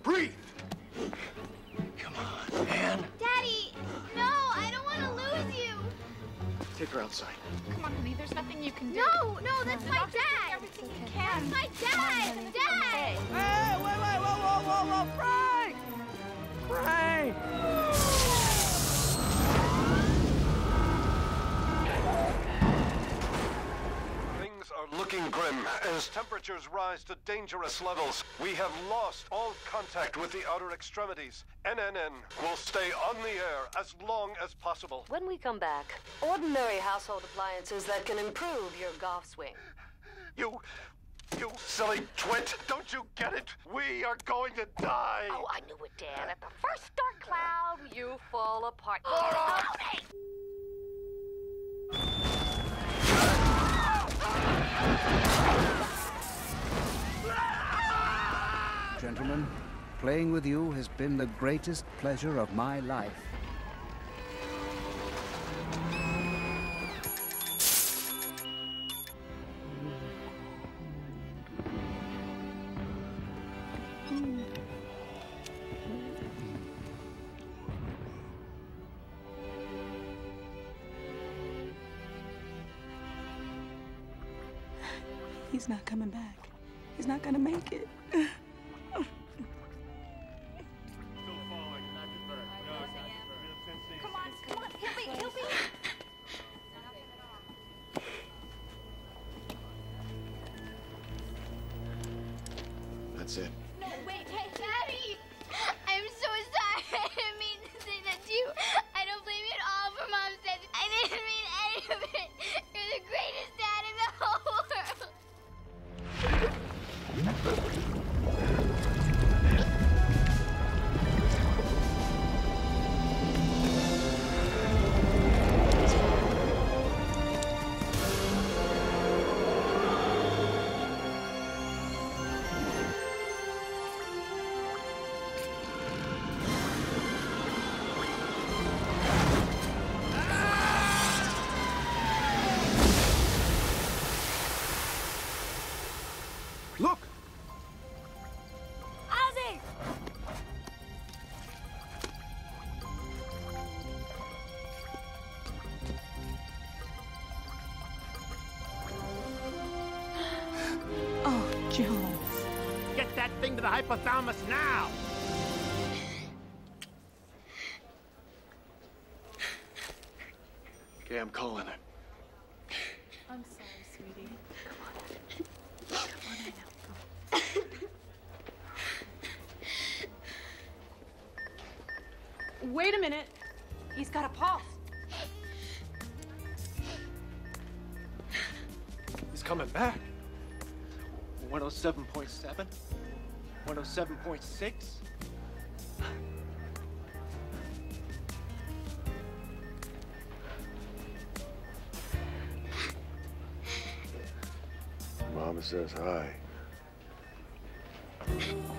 Breathe! Come on, man. Daddy! No, I don't want to lose you! Take her outside. Come on, honey, there's nothing you can do. No, that's my dad! Everything you can. That's my dad! Dad! Hey, wait, whoa, Frank! Frank! Things are looking grim as temperatures rise to dangerous levels. We have lost all contact with the outer extremities. NNN will stay on the air as long as possible. When we come back, ordinary household appliances that can improve your golf swing. You silly twit! Don't you get it? We are going to die! Oh, I knew it, Dad. At the first dark cloud, you fall apart. Gentlemen, playing with you has been the greatest pleasure of my life. He's not coming back. He's not gonna make it. Come on, he'll be. That's it. No, wait, hey, Daddy! I'm so sorry. I didn't mean to say that to you. I don't blame you at all for Mom's death. I didn't mean any of it. You're the greatest dad in the whole world. Look! Ozzy! Oh, Jones. Get that thing to the hypothalamus now! Okay, I'm calling it. I'm sorry, sweetie. Wait a minute. He's got a pulse. He's coming back. 107.7? 107.6? Mama says hi.